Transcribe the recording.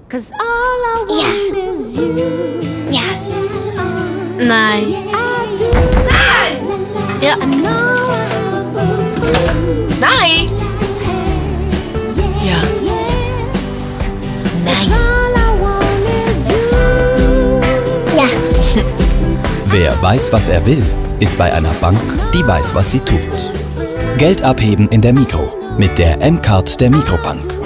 Ja. Nein. Nein! Ja. Nein! Ja. Nein. Ja. Wer weiß, was er will, ist bei einer Bank, die weiß, was sie tut. Geld abheben in der Migros mit der M-Card der Migros Bank.